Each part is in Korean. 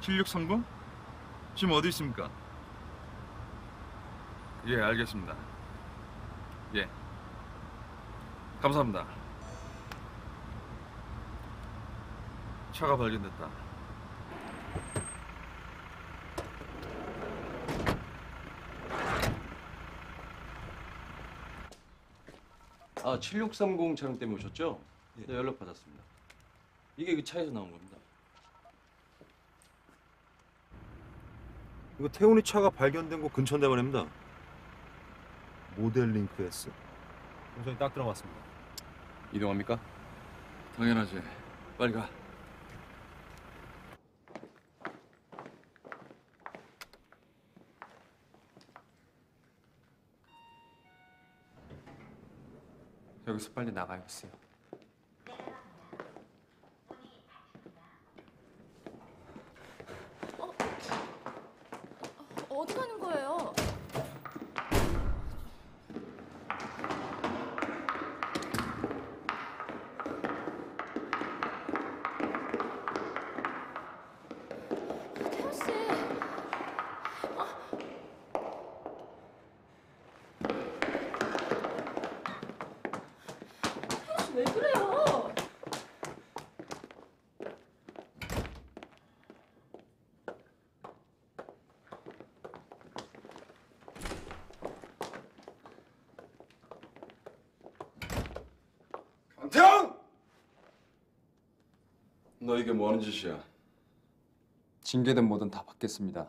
7630? 지금 어디 있습니까? 예, 알겠습니다. 예. 감사합니다. 차가 발견됐다. 아, 7630 차량 때문에 오셨죠? 예. 네, 연락 받았습니다. 이게 그 차에서 나온 겁니다. 이거 태훈이 차가 발견된 곳 근처인데 말입니다. 모델 링크 S. 동선이 딱 들어갔습니다. 이동합니까? 당연하지. 빨리 가. 여기서 빨리 나가야겠어요. 어디 가는 거예요? 태훈 씨. 태훈 씨 왜 그래요? 강태형! 너 이게 뭐 하는 짓이야? 징계든 뭐든 다 받겠습니다.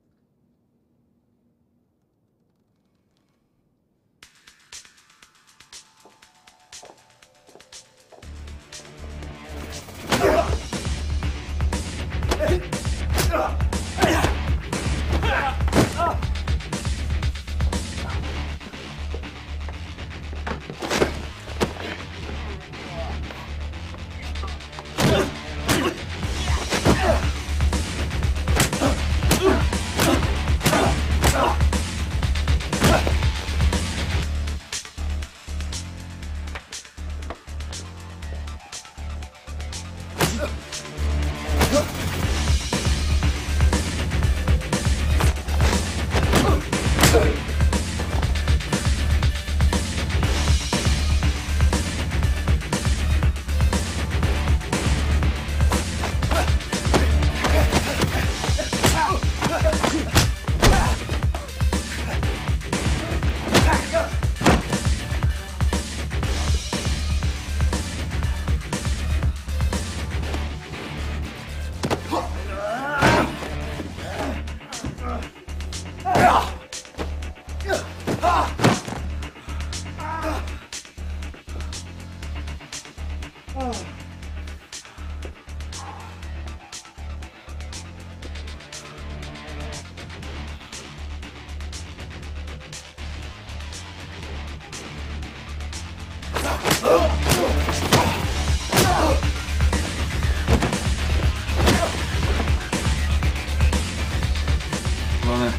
그만해.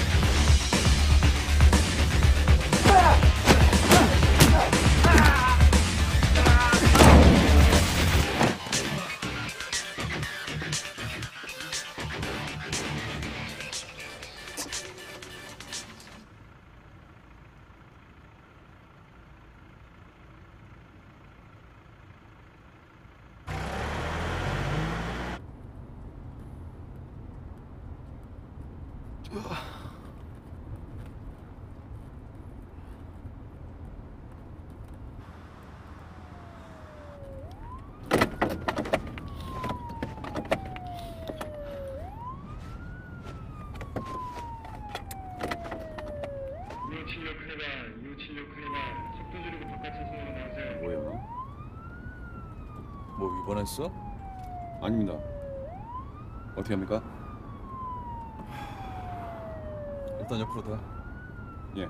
속도 줄이고 바깥 차선으로 나오세요. 뭐야? 뭐 위반했어? 아닙니다. 어떻게 합니까? 일단 옆으로 다. 예.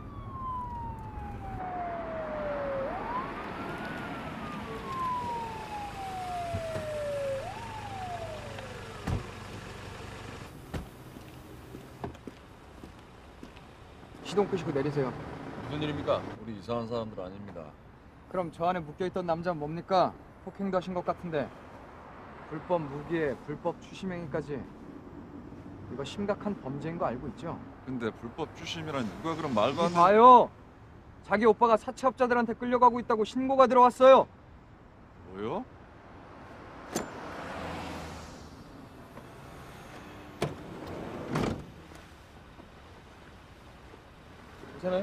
시동 끄시고 내리세요. 무슨 일입니까? 우리 이상한 사람들 아닙니다. 그럼 저 안에 묶여있던 남자는 뭡니까? 폭행도 하신 것 같은데 불법 무기에 불법 추심행위까지 이거 심각한 범죄인 거 알고 있죠? 근데 불법 주심이란 누가 그런 말도 안 되는... 봐요. 자기 오빠가 사채업자들한테 끌려가고 있다고 신고가 들어왔어요. 뭐요? 괜찮아요?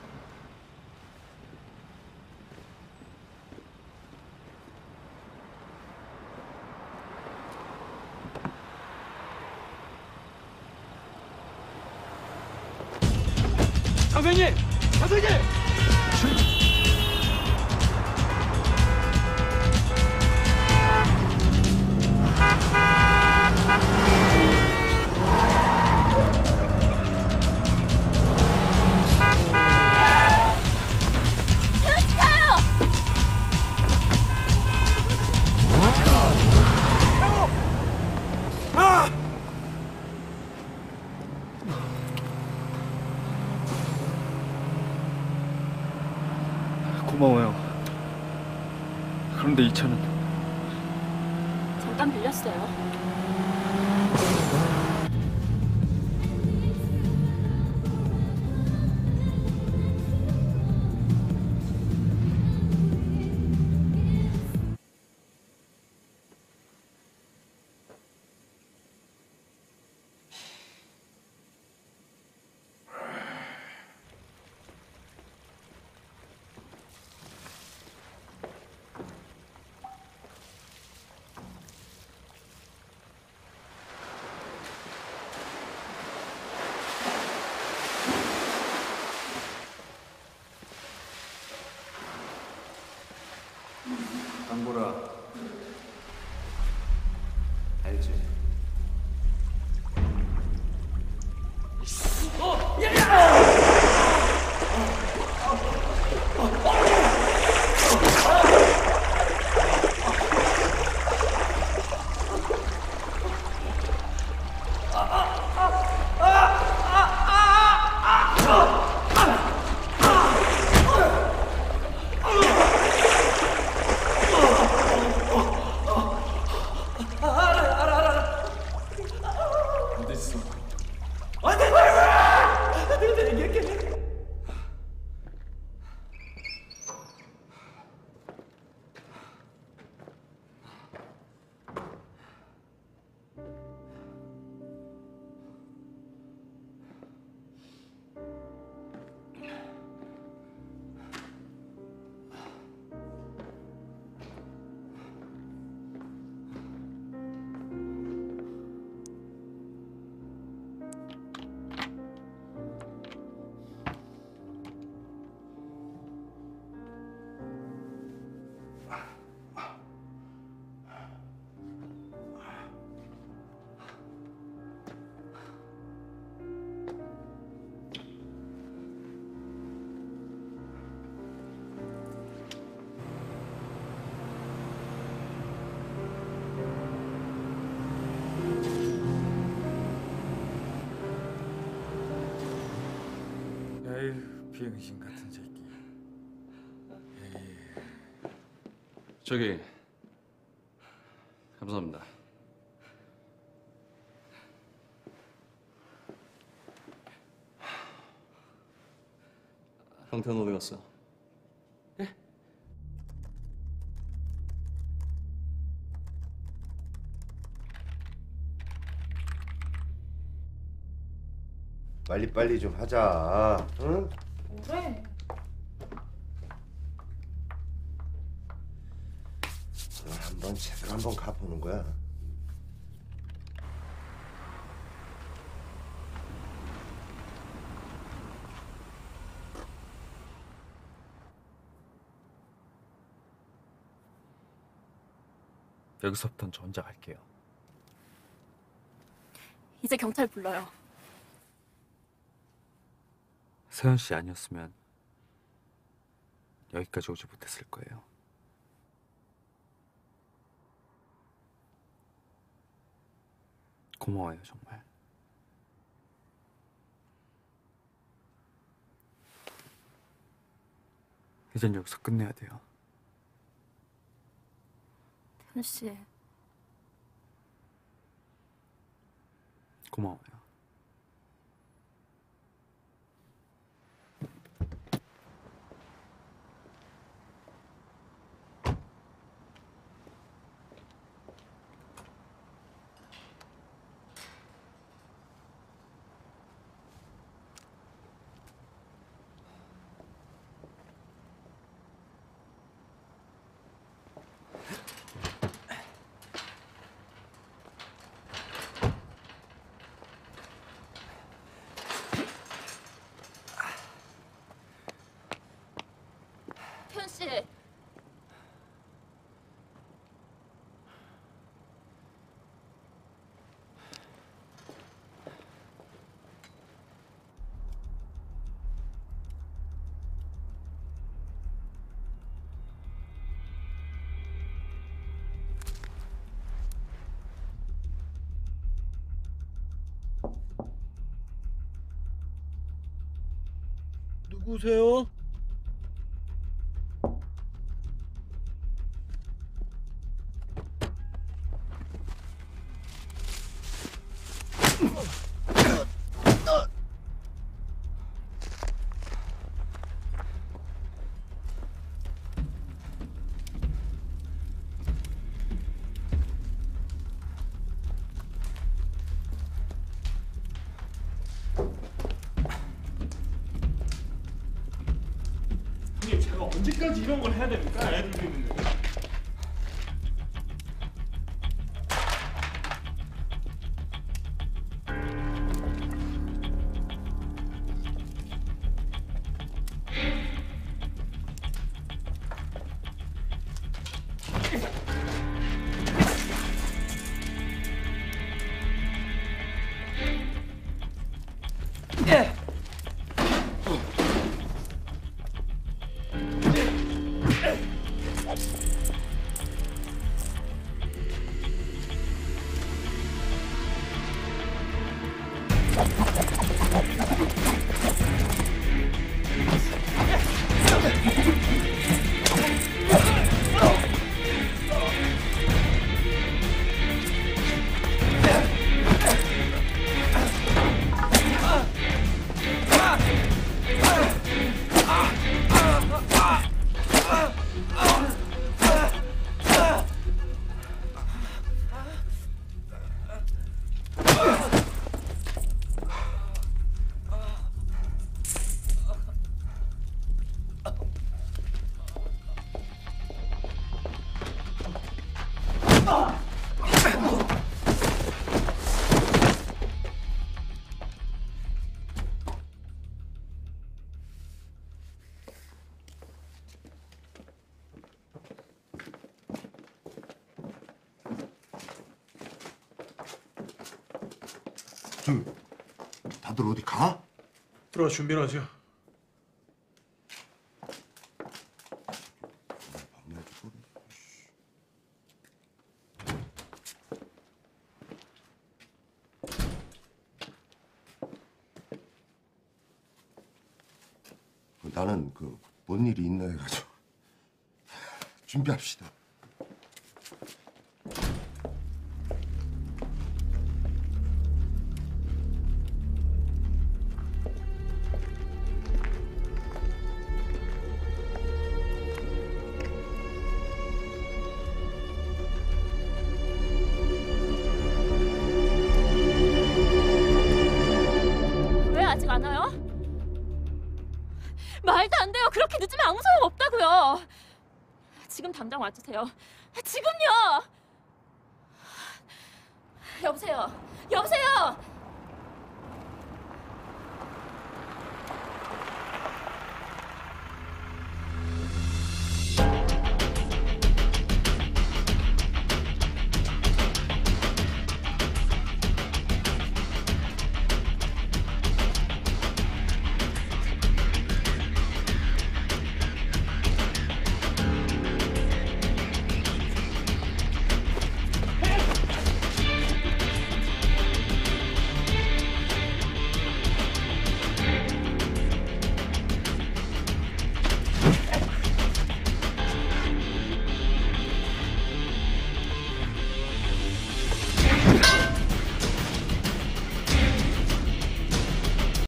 선생님! 선생님! 고마워요. 그런데 이 차는 잠깐 빌렸어요. 강보라. 알지? 에휴, 비응신 같은 새끼. 저기 감사합니다. 형태는 어디 갔어? 빨리빨리 좀 하자. 응? 그래. 오늘 한번 제대로 한번 가보는 거야. 여기서부터는 저 혼자 갈게요. 이제 경찰 불러요. 세연 씨 아니었으면 여기까지 오지 못했을 거예요. 고마워요, 정말. 이젠 여기서 끝내야 돼요. 태훈 씨, 고마워요. 태연 씨. 누구세요? 형님 제가 언제까지 이런 걸 해야 됩니까? 애들도 있는데. 다들 어디 가? 들어와 준비를 하죠. 나는 뭔 일이 있나 해가지고 준비합시다. 왜 아직 안 와요? 말도 안 돼요. 그렇게 늦으면 아무 소용 없다고요. 지금 당장 와주세요. 지금요. 여보세요. 여보세요.